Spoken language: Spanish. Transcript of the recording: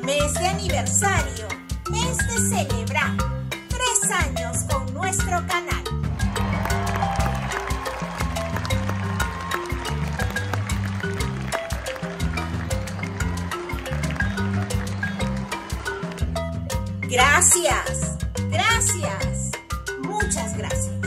mes de aniversario, mes de celebrar 3 años con nuestro canal. Gracias, muchas gracias.